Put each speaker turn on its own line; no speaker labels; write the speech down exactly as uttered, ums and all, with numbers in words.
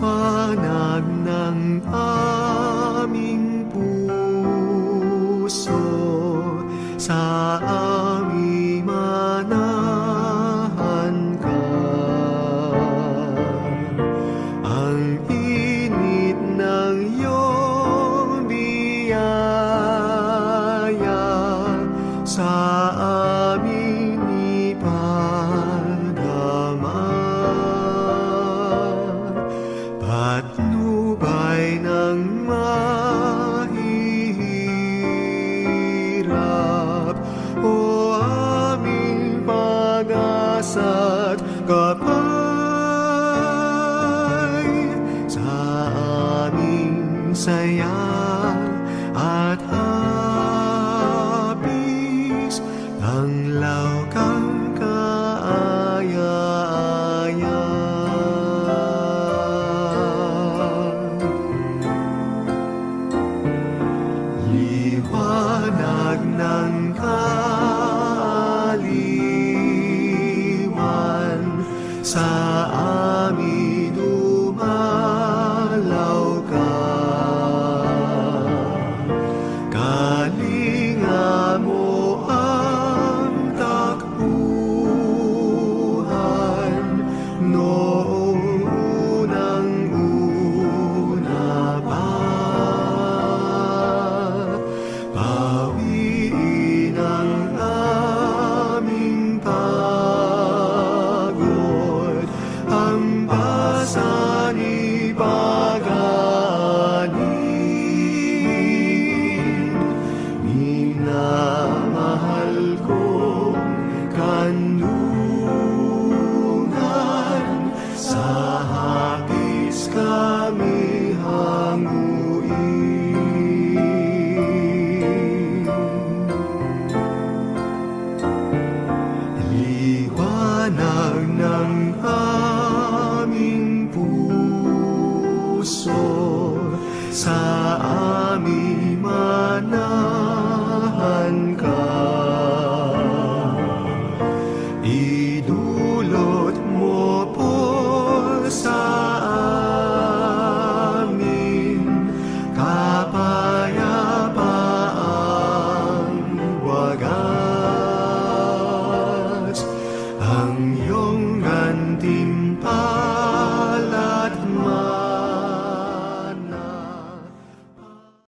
liwanag ng aming puso, sa aming manahan ka. Ang init ng iyong biyaya sa amin ipadama. Patnubay ng mahihirap, o aming pag-asa't kapay, sa aming saya at hapis, tanglaw kang kaaya-aya. Liwanag ng kaaliwan, sa amin dumalaw ka. Kalinga mo ang takbuhan, noong unang-una pa. Pawiin ang aming pagod, hampasan ipag-alin. Minamahal kong kanlungan, sa hapis kami hanguin. Liwanag ng aming puso, sa aming